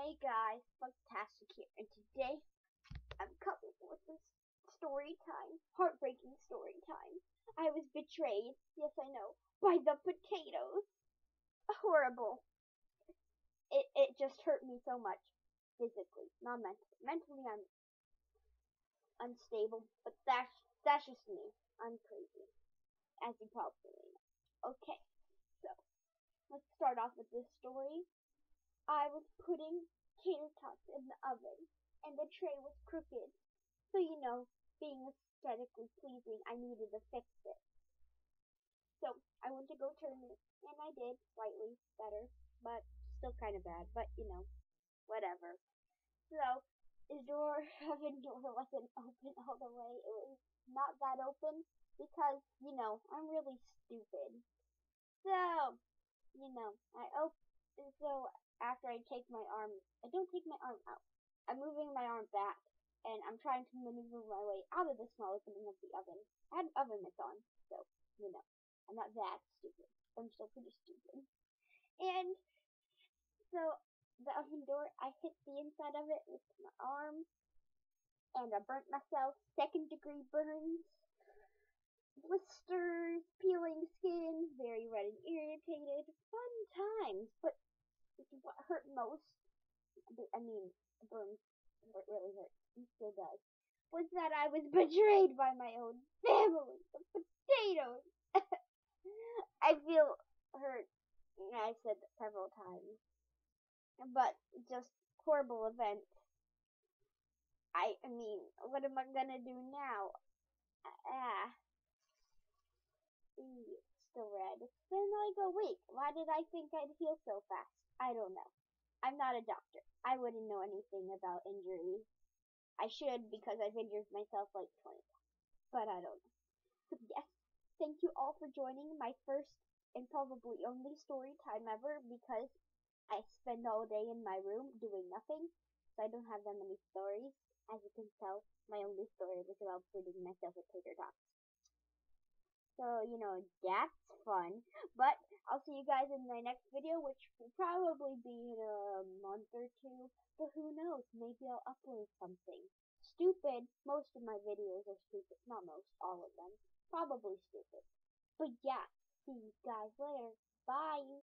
Hey guys, Funktastic here, and today I'm coming with this story time, heartbreaking story time. I was betrayed, yes I know, by the potatoes. Horrible. It just hurt me so much, physically, not mentally. Mentally I'm unstable, but that's just me. I'm crazy, as you probably know. Okay, so let's start off with this story. I was putting tater tots in the oven, and the tray was crooked. So, being aesthetically pleasing, I needed to fix it. So, I went to go turn it, and I did, slightly better, but still kind of bad, but whatever. So, the door, oven door wasn't open all the way. It was not that open because, I'm really stupid. So, so after I take my arm, I don't take my arm out. I'm moving my arm back, and I'm trying to maneuver my way out of the small opening of the oven. I had oven mitts on, so, I'm not that stupid. I'm still pretty stupid. And so, the oven door, I hit the inside of it with my arm, and I burnt myself. Second-degree burns, blisters, peeling skin, very red and irritated. Fun times, but what hurt most, I mean, burns really hurt, and still does, was that I was betrayed by my own family, the potatoes. I feel hurt, I said that several times, but just horrible event. I mean, what am I gonna do now? Ah, it's still red. It's been like a week. Why did I think I'd heal so fast? I don't know. I'm not a doctor. I wouldn't know anything about injuries. I should, because I've injured myself like 20 times. But I don't know. So yes, thank you all for joining my first and probably only story time ever, because I spend all day in my room doing nothing. So I don't have that many stories. As you can tell, my only story was about feeding myself with tater tots. So, that's fun. But I'll see you guys in my next video, which will probably be in a month or two. But who knows? Maybe I'll upload something. Stupid. Most of my videos are stupid. Not most, all of them. Probably stupid. But yeah, see you guys later. Bye.